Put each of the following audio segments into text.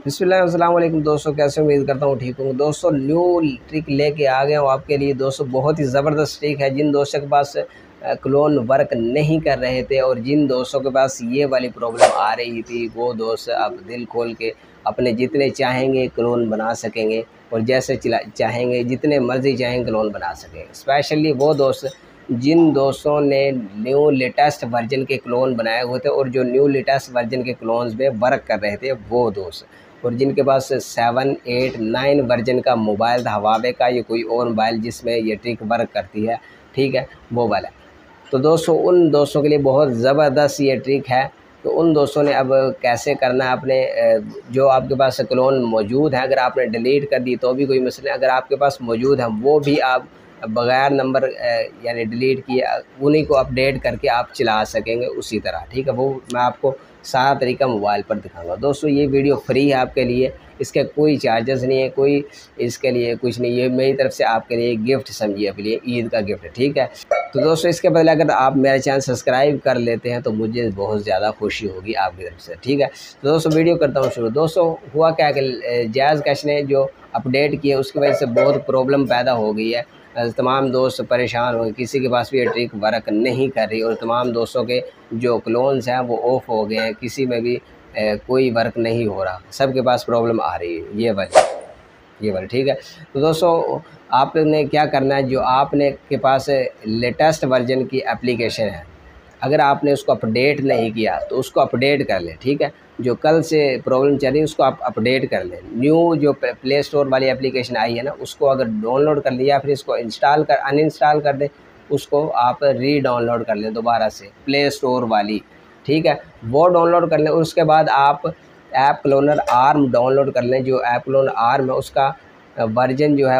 बिस्मिल्लाह अस्सलाम वालेकुम दोस्तों, कैसे उम्मीद करता हूँ ठीक हूँ। दोस्तों न्यू ट्रिक लेके आ गया हूँ आपके लिए। दोस्तों बहुत ही ज़बरदस्त ट्रिक है। जिन दोस्तों के पास क्लोन वर्क नहीं कर रहे थे और जिन दोस्तों के पास ये वाली प्रॉब्लम आ रही थी, वो दोस्त अब दिल खोल के अपने जितने चाहेंगे क्लोन बना सकेंगे और जैसे चाहेंगे जितने मर्ज़ी चाहेंगे क्लोन बना सकेंगे। स्पेशली वो दोस्त जिन दोस्तों ने न्यू लेटेस्ट वर्जन के क्लोन बनाए हुए थे और जो न्यू लेटेस्ट वर्जन के क्लोन्स में वर्क कर रहे थे, वो दोस्त, और जिनके पास 7, 8, 9 वर्जन का मोबाइल था, हवावे का या कोई और मोबाइल जिसमें ये ट्रिक वर्क करती है, ठीक है, वो वाला। तो दोस्तों उन दोस्तों के लिए बहुत ज़बरदस्त ये ट्रिक है। तो उन दोस्तों ने अब कैसे करना है, अपने जो आपके पास क्लोन मौजूद है, अगर आपने डिलीट कर दी तो भी कोई मसला नहीं, अगर आपके पास मौजूद है वो भी आप बगैर नंबर यानी डिलीट किए उन्हीं को अपडेट करके आप चला सकेंगे उसी तरह, ठीक है। वो मैं आपको सारा तरीका मोबाइल पर दिखाऊंगा। दोस्तों ये वीडियो फ्री है आपके लिए, इसके कोई चार्जेस नहीं है, कोई इसके लिए कुछ नहीं, ये मेरी तरफ से आपके लिए गिफ्ट समझिए, अपने लिए ईद का गिफ्ट है, ठीक है। तो दोस्तों इसके बदले अगर आप मेरा चैनल सब्सक्राइब कर लेते हैं तो मुझे बहुत ज़्यादा खुशी होगी आपकी तरफ से, ठीक है। तो दोस्तों वीडियो करता हूँ शुरू। दोस्तों हुआ क्या कि जैज़ कैश ने जो अपडेट किया उसकी वजह से बहुत प्रॉब्लम पैदा हो गई है। तमाम दोस्त परेशान हो गए, किसी के पास भी ये ट्रिक वर्क नहीं कर रही और तमाम दोस्तों के जो क्लोन्स हैं वो ऑफ हो गए हैं, किसी में भी कोई वर्क नहीं हो रहा, सबके पास प्रॉब्लम आ रही है ये वाली, ठीक है। तो दोस्तों आपने क्या करना है, जो आपने के पास लेटेस्ट वर्जन की एप्लीकेशन है, अगर आपने उसको अपडेट नहीं किया तो उसको अपडेट कर लें, ठीक है। जो कल से प्रॉब्लम चल रही है उसको आप अपडेट कर लें। न्यू जो प्ले स्टोर वाली एप्लीकेशन आई है ना, उसको अगर डाउनलोड कर लिया, फिर इसको अनइंस्टॉल कर दें, उसको आप री डाउनलोड कर लें दोबारा से प्ले स्टोर वाली, ठीक है। वो डाउनलोड कर लें। उसके बाद आप ऐप क्लोनर आर्म डाउनलोड कर लें। जो ऐप क्लोनर आर्म है उसका वर्जन जो है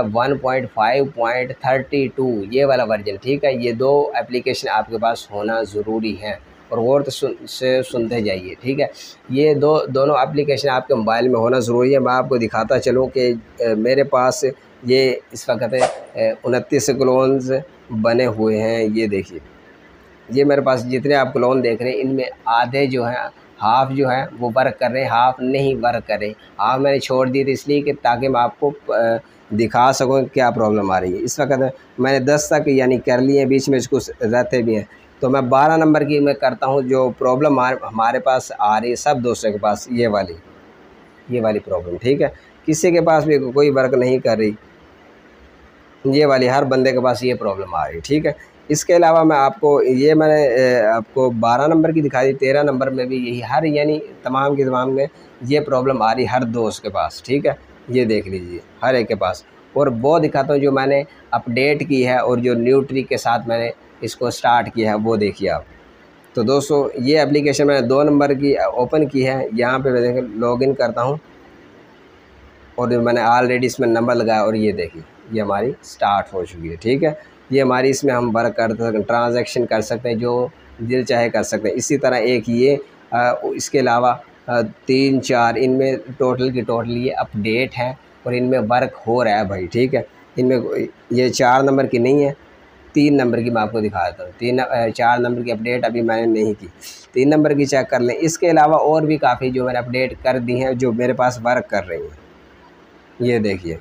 1.5.32 ये वाला वर्जन, ठीक है। ये दो एप्लीकेशन आपके पास होना ज़रूरी है और गौर से सुनते जाइए, ठीक है। ये दोनों एप्लीकेशन आपके मोबाइल में होना ज़रूरी है। मैं आपको दिखाता चलूँ कि मेरे पास ये इस वक्त 29 क्लोन्स बने हुए हैं। ये देखिए, ये मेरे पास जितने आप क्लोन देख रहे हैं इनमें आधे जो हैं, हाफ़ जो है वो वर्क कर रहे हैं, हाफ़ नहीं वर्क कर रहे। हाफ़ मैंने छोड़ दी थी इसलिए कि ताकि मैं आपको दिखा सकूँ क्या प्रॉब्लम आ रही है। इस वक्त मैंने 10 तक यानी कर लिए हैं, बीच में कुछ रहते भी हैं। तो मैं 12 नंबर की मैं करता हूँ। जो प्रॉब्लम हमारे पास आ रही है सब दोस्तों के पास ये वाली प्रॉब्लम, ठीक है। किसी के पास भी कोई वर्क नहीं कर रही, ये वाली हर बंदे के पास ये प्रॉब्लम आ रही है, ठीक है। इसके अलावा मैं मैंने आपको 12 नंबर की दिखाई दी, 13 नंबर में भी यही हर यानी तमाम की तमाम में ये प्रॉब्लम आ रही हर दोस्त के पास, ठीक है। ये देख लीजिए हर एक के पास। और वो दिखाता हूँ जो मैंने अपडेट की है और जो न्यू ट्रिक के साथ मैंने इसको स्टार्ट किया है, वो देखिए आप। तो दोस्तों ये एप्लीकेशन मैंने 2 नंबर की ओपन की है। यहाँ पर मैं देखें लॉगिन करता हूँ और मैंने ऑलरेडी इसमें नंबर लगाया और ये देखिए ये हमारी स्टार्ट हो चुकी है, ठीक है। ये हमारी इसमें हम वर्क कर सकते हैं, ट्रांजैक्शन कर सकते हैं, जो दिल चाहे कर सकते हैं। इसी तरह एक ये इसके अलावा 3, 4 इनमें टोटल की टोटल ये अपडेट है और इनमें वर्क हो रहा है भाई, ठीक है। इनमें ये 4 नंबर की नहीं है, 3 नंबर की मैं आपको दिखा देता हूँ। 4 नंबर की अपडेट अभी मैंने नहीं की, 3 नंबर की चेक कर लें। इसके अलावा और भी काफ़ी जो मैंने अपडेट कर दी हैं जो मेरे पास वर्क कर रही हैं। ये देखिए,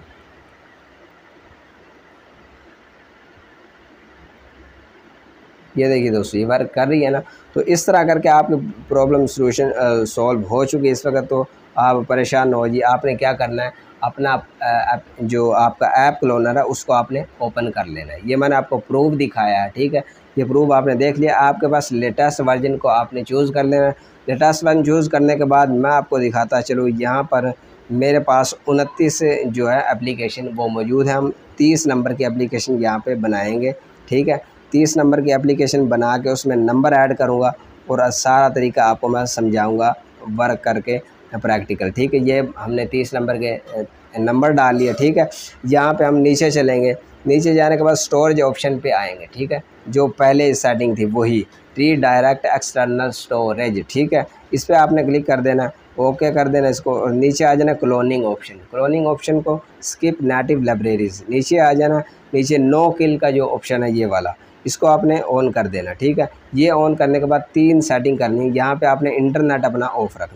दोस्तों ये वर्क कर रही है ना। तो इस तरह करके आपकी प्रॉब्लम सॉल्यूशन सॉल्व हो चुकी है इस वक्त। तो आप परेशान न होइए। आपने क्या करना है, अपना जो आपका ऐप क्लोनर है उसको आपने ओपन कर लेना है। ये मैंने आपको प्रूफ दिखाया है, ठीक है। ये प्रूफ आपने देख लिया। आपके पास लेटेस्ट वर्जन को आपने चूज़ कर लेना है। लेटेस्ट वर्जन चूज़ करने के बाद मैं आपको दिखाता चलूँ, यहाँ पर मेरे पास 29 जो है एप्लीकेशन वो मौजूद है। हम 30 नंबर की एप्लीकेशन यहाँ पे बनाएंगे, ठीक है। 30 नंबर की एप्लीकेशन बना के उसमें नंबर ऐड करूँगा और सारा तरीका आपको मैं समझाऊँगा वर्क करके प्रैक्टिकल, ठीक है। ये हमने 30 नंबर के नंबर डाल लिए, ठीक है। यहाँ पे हम नीचे चलेंगे, नीचे जाने के बाद स्टोरेज ऑप्शन पे आएंगे, ठीक है। जो पहले सेटिंग थी वही रीडायरेक्ट एक्सटर्नल स्टोरेज, ठीक है। इस पर आपने क्लिक कर देना, ओके कर देना इसको और नीचे आ जाना क्लोनिंग ऑप्शन को स्किप नेटिव लाइब्रेरीज, नीचे आ जाना। नीचे नो किल का जो ऑप्शन है ये वाला, इसको आपने ऑन कर देना, ठीक है। ये ऑन करने के बाद 3 सेटिंग करनी है। यहाँ पे आपने इंटरनेट अपना ऑफ रखना है।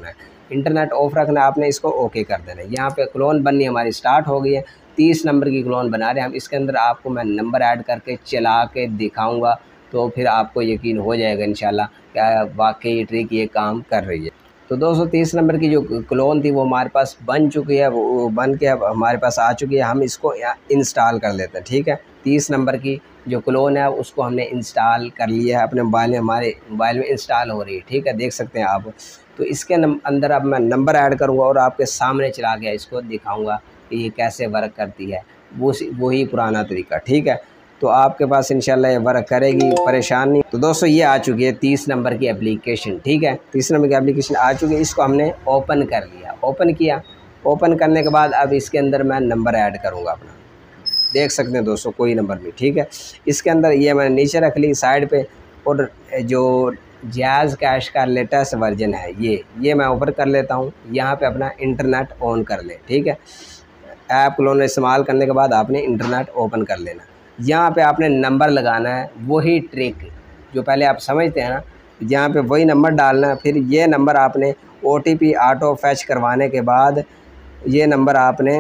इंटरनेट ऑफ रखना, आपने इसको ओके कर देना है। यहाँ पे क्लोन बननी हमारी स्टार्ट हो गई है, 30 नंबर की क्लोन बना रहे हैं हम। इसके अंदर आपको मैं नंबर ऐड करके चला के दिखाऊंगा, तो फिर आपको यकीन हो जाएगा इंशाल्लाह क्या वाकई ट्रिक ये काम कर रही है। तो 230 नंबर की जो क्लोन थी वो हमारे पास बन चुकी है, वो बन के अब हमारे पास आ चुकी है। हम इसको इंस्टॉल कर लेते हैं, ठीक है। 30 नंबर की जो क्लोन है उसको हमने इंस्टॉल कर लिया है अपने मोबाइल में, हमारे मोबाइल में इंस्टॉल हो रही है, ठीक है, देख सकते हैं आप। तो इसके अंदर अब मैं नंबर ऐड करूँगा और आपके सामने चला गया इसको दिखाऊँगा कि ये कैसे वर्क करती है, वही पुराना तरीका, ठीक है। तो आपके पास इंशाल्लाह ये वर्क करेगी, परेशान नहीं। तो दोस्तों ये आ चुकी है 30 नंबर की एप्लीकेशन, ठीक है। 30 नंबर की एप्लीकेशन आ चुकी है, इसको हमने ओपन कर लिया। ओपन किया, ओपन करने के बाद अब इसके अंदर मैं नंबर ऐड करूँगा अपना, देख सकते हैं दोस्तों कोई नंबर नहीं, ठीक है। इसके अंदर ये मैंने नीचे रख ली साइड पे, और जो जायज़ कैश का लेटेस्ट वर्जन है ये मैं ऊपर कर लेता हूँ। यहाँ पे अपना इंटरनेट ऑन कर लें, ठीक है। ऐप क्लोन इस्तेमाल करने के बाद आपने इंटरनेट ओपन कर लेना। यहाँ पे आपने नंबर लगाना है, वही ट्रिक जो पहले आप समझते हैं ना, यहाँ पे वही नंबर डालना है। फिर ये नंबर आपने OTP ऑटो फैच करवाने के बाद ये नंबर आपने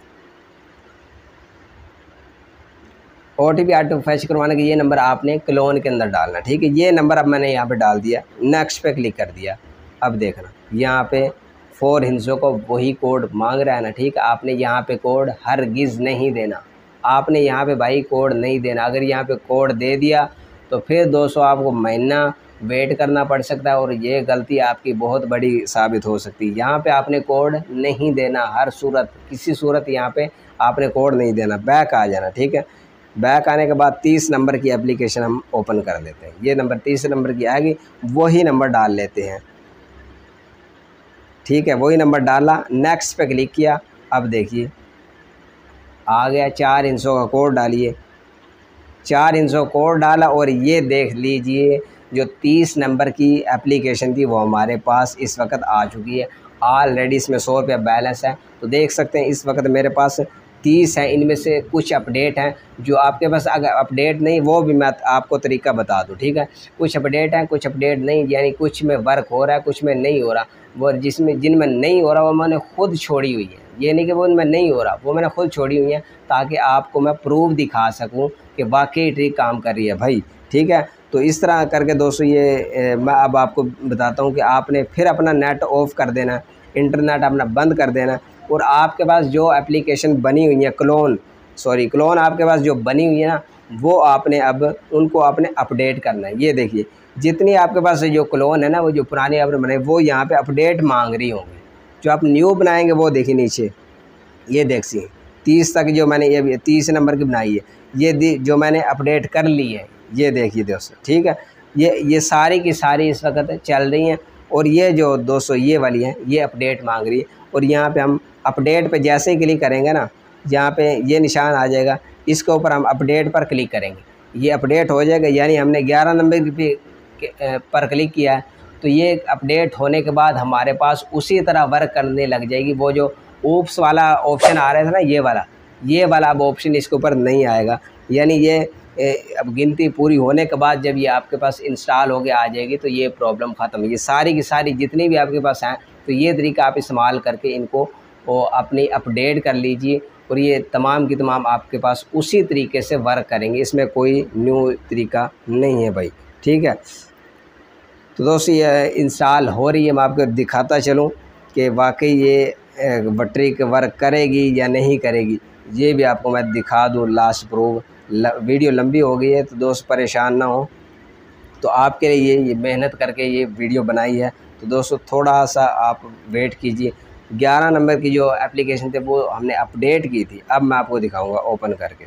OTP ऑटो फैच करवाने के ये नंबर आपने क्लोन के अंदर डालना, ठीक है। ये नंबर अब मैंने यहाँ पे डाल दिया, नेक्स्ट पे क्लिक कर दिया। अब देखना यहाँ पे 4 हिंसों को वही कोड मांग रहा है ना, ठीक है। आपने यहाँ पे कोड हरगिज़ नहीं देना, आपने यहाँ पे भाई कोड नहीं देना। अगर यहाँ पे कोड दे दिया तो फिर 200 आपको महीना वेट करना पड़ सकता है, और ये गलती आपकी बहुत बड़ी साबित हो सकती है। यहाँ पे आपने कोड नहीं देना, हर सूरत किसी सूरत यहाँ पे आपने कोड नहीं देना। बैक आ जाना, ठीक है। बैक आने के बाद 30 नंबर की एप्लीकेशन हम ओपन कर लेते हैं। ये नंबर 30 नंबर की आएगी, वही नंबर डाल लेते हैं, ठीक है। वही नंबर डाला, नेक्स्ट पे क्लिक किया। अब देखिए आ गया, 4 हिंसों का कोड डालिए, 4 हिंसों कोड डाला, और ये देख लीजिए जो 30 नंबर की एप्लीकेशन थी वो हमारे पास इस वक्त आ चुकी है। ऑलरेडी इसमें 100 रुपया बैलेंस है। तो देख सकते हैं इस वक्त मेरे पास 30 हैं, इनमें से कुछ अपडेट हैं। जो आपके पास अगर अपडेट नहीं, वो भी मैं आपको तरीका बता दूं, ठीक है। कुछ अपडेट हैं, कुछ अपडेट नहीं, यानी कुछ में वर्क हो रहा है, कुछ में नहीं हो रहा। वो जिनमें नहीं हो रहा वो मैंने खुद छोड़ी हुई है, ये नहीं कि वो उनमें नहीं हो रहा, वो मैंने खुद छोड़ी हुई है, ताकि आपको मैं प्रूफ दिखा सकूँ कि वाकई ट्रिक काम कर रही है भाई, ठीक है। तो इस तरह करके दोस्तों ये मैं अब आपको बताता हूँ कि आपने फिर अपना नेट ऑफ़ कर देना, इंटरनेट अपना बंद कर देना, और आपके पास जो एप्लीकेशन बनी हुई है क्लोन आपके पास जो बनी हुई है ना, वो आपने अब उनको आपने अपडेट करना है। ये देखिए जितनी आपके पास जो क्लोन है ना, वो जो पुरानी आपने बनाई वो यहाँ पे अपडेट मांग रही होंगी। जो आप न्यू बनाएंगे वो देखिए नीचे, ये देखिए 30 तक जो मैंने ये 30 नंबर की बनाई है, ये जो मैंने अपडेट कर ली है, ये देखिए दोस्तों, ठीक है। ये सारी की सारी इस वक्त चल रही हैं, और ये जो दोस्तों ये वाली है ये अपडेट मांग रही है। और यहाँ पे हम अपडेट पे जैसे ही क्लिक करेंगे ना, यहाँ पे ये निशान आ जाएगा, इसके ऊपर हम अपडेट पर क्लिक करेंगे, ये अपडेट हो जाएगा। यानी हमने 11 नंबर पर क्लिक किया है, तो ये अपडेट होने के बाद हमारे पास उसी तरह वर्क करने लग जाएगी। वो जो ऊप्स वाला ऑप्शन आ रहा था ना, ये वाला अब ऑप्शन इसके ऊपर नहीं आएगा। यानी ये अब गिनती पूरी होने के बाद जब ये आपके पास इंस्टॉल हो गया आ जाएगी, तो ये प्रॉब्लम ख़त्म। ये सारी की सारी जितनी भी आपके पास हैं, तो ये तरीका आप इस्तेमाल करके इनको अपनी अपडेट कर लीजिए, और ये तमाम की तमाम आपके पास उसी तरीके से वर्क करेंगे। इसमें कोई न्यू तरीका नहीं है भाई, ठीक है। तो दोस्तों ये इंस्टॉल हो रही है, मैं आपको दिखाता चलूँ कि वाकई ये ट्रिक वर्क करेगी या नहीं करेगी। ये भी आपको मैं दिखा दूँ लास्ट प्रूफ। वीडियो लंबी हो गई है तो दोस्त परेशान ना हो, तो आपके लिए ये मेहनत करके ये वीडियो बनाई है। तो दोस्तों थोड़ा सा आप वेट कीजिए। 11 नंबर की जो एप्लीकेशन थे वो हमने अपडेट की थी, अब मैं आपको दिखाऊंगा ओपन करके।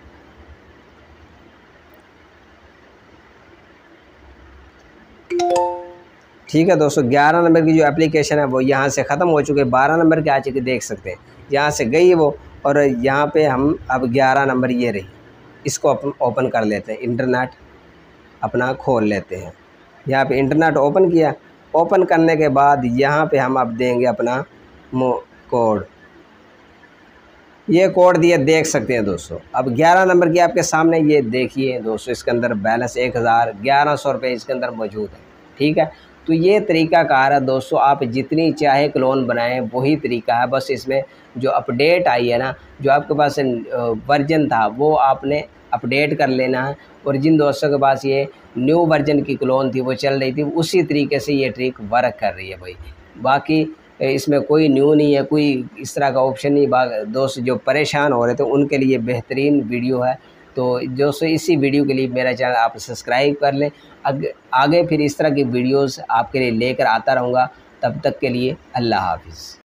ठीक है दोस्तों, 11 नंबर की जो एप्लीकेशन है वो यहाँ से ख़त्म हो चुके हैं, 12 नंबर के आ चुके देख सकते हैं, यहाँ से गई वो, और यहाँ पे हम अब 11 नंबर ये रही, इसको ओपन कर लेते हैं। इंटरनेट अपना खोल लेते हैं, यहाँ पे इंटरनेट ओपन किया। ओपन करने के बाद यहाँ पे हम अब देंगे अपना कोड, ये कोड दिए देख सकते हैं दोस्तों। अब 11 नंबर की आपके सामने ये देखिए दोस्तों, इसके अंदर बैलेंस 1100 रुपये इसके अंदर मौजूद है, ठीक है। तो ये तरीक़ाकार है दोस्तों, आप जितनी चाहे क्लोन बनाएं वही तरीका है। बस इसमें जो अपडेट आई है ना, जो आपके पास वर्जन था वो आपने अपडेट कर लेना है। और जिन दोस्तों के पास ये न्यू वर्जन की क्लोन थी वो चल रही थी, उसी तरीके से ये ट्रिक वर्क कर रही है भाई। बाकी इसमें कोई न्यू नहीं है, कोई इस तरह का ऑप्शन नहीं। दोस्त जो परेशान हो रहे थे उनके लिए बेहतरीन वीडियो है। तो दोस्तों इसी वीडियो के लिए मेरा चैनल आप सब्सक्राइब कर लें। आगे फिर इस तरह की वीडियोस आपके लिए लेकर आता रहूँगा। तब तक के लिए अल्लाह हाफ़िज़।